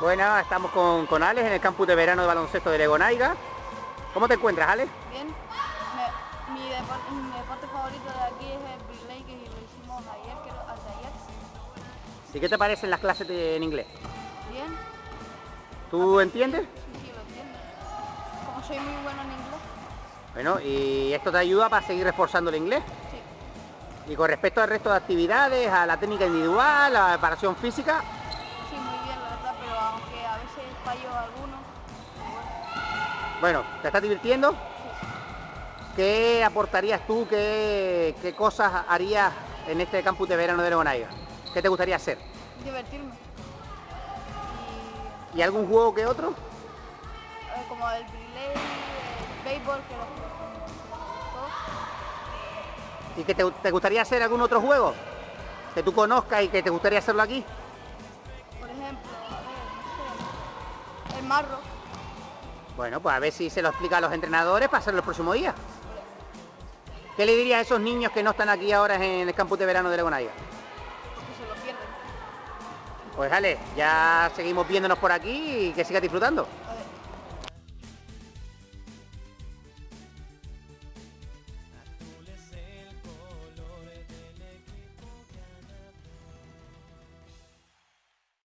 Bueno, estamos con Alex en el campus de verano de baloncesto de Legonaiga. ¿Cómo te encuentras, Alex? Bien. Mi deporte favorito de aquí es el relay, que lo hicimos ayer, anteayer. ¿Y qué te parecen las clases en inglés? Bien. ¿Tú entiendes? Sí, lo entiendo. Como soy muy bueno en inglés. Bueno, ¿y esto te ayuda para seguir reforzando el inglés? Sí. Y con respecto al resto de actividades, a la técnica individual, a la preparación física. Sí, muy bien, la verdad, pero aunque a veces fallo alguno, Bueno, ¿te estás divirtiendo? sí. ¿Qué aportarías tú? ¿Qué cosas harías en este campus de verano de Legonaiga? ¿Qué te gustaría hacer? Divertirme. ¿Y algún juego que otro? Y como el relay, el béisbol, que lo todos. ¿Y que te gustaría hacer algún otro juego? Que tú conozcas y que te gustaría hacerlo aquí. Por ejemplo, no sé, el marro. Bueno, pues a ver si se lo explica a los entrenadores para hacerlo el próximo día. ¿Qué le dirías a esos niños que no están aquí ahora en el campus de verano de Legonaiga? Que se lo pierden. Pues dale, ya seguimos viéndonos por aquí y que sigas disfrutando.